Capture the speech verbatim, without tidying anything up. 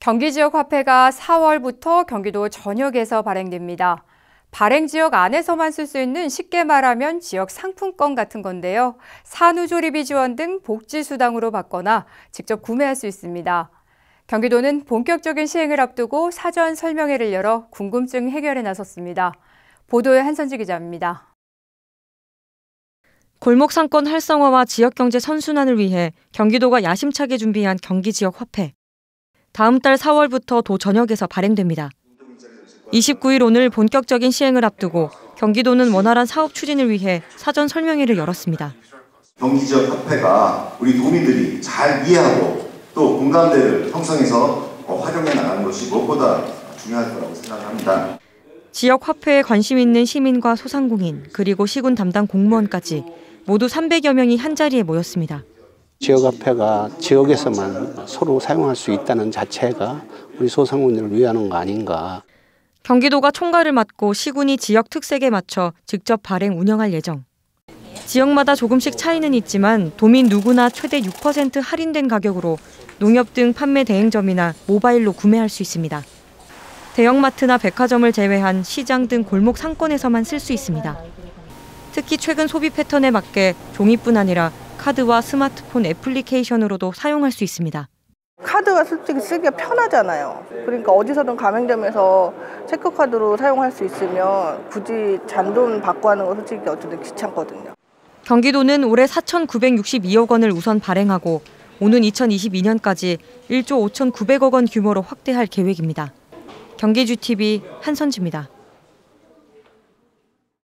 경기 지역 화폐가 사월부터 경기도 전역에서 발행됩니다. 발행 지역 안에서만 쓸 수 있는 쉽게 말하면 지역 상품권 같은 건데요. 산후조리비 지원 등 복지수당으로 받거나 직접 구매할 수 있습니다. 경기도는 본격적인 시행을 앞두고 사전 설명회를 열어 궁금증 해결에 나섰습니다. 보도에 한선지 기자입니다. 골목상권 활성화와 지역경제 선순환을 위해 경기도가 야심차게 준비한 경기 지역 화폐. 다음 달 사월부터 도 전역에서 발행됩니다. 이십구 일 오늘 본격적인 시행을 앞두고 경기도는 원활한 사업 추진을 위해 사전 설명회를 열었습니다. 경기 지역 화폐가 우리 도민들이 잘 이해하고 또 공감대를 형성해서 활용해 나가는 것이 무엇보다 중요할 거라고 생각합니다. 지역 화폐에 관심 있는 시민과 소상공인 그리고 시군 담당 공무원까지 모두 삼백여 명이 한자리에 모였습니다. 지역화폐가 지역에서만 서로 사용할 수 있다는 자체가 우리 소상공인을 위하는 거 아닌가. 경기도가 총괄을 맡고 시군이 지역 특색에 맞춰 직접 발행 운영할 예정. 지역마다 조금씩 차이는 있지만 도민 누구나 최대 육 퍼센트 할인된 가격으로 농협 등 판매 대행점이나 모바일로 구매할 수 있습니다. 대형마트나 백화점을 제외한 시장 등 골목 상권에서만 쓸 수 있습니다. 특히 최근 소비 패턴에 맞게 종이뿐 아니라 카드와 스마트폰 애플리케이션으로도 사용할 수 있습니다. 카드가 솔직히 쓰기가 편하잖아요. 그러니까 어디서든 가맹점에서 체크카드로 사용할 수 있으면 굳이 잔돈 받고 하는 거 솔직히 어쨌든 귀찮거든요. 경기도는 올해 사천구백육십이억 원을 우선 발행하고 오는 이천이십이 년까지 일조 오천구백억 원 규모로 확대할 계획입니다. 경기지티비 한선지입니다.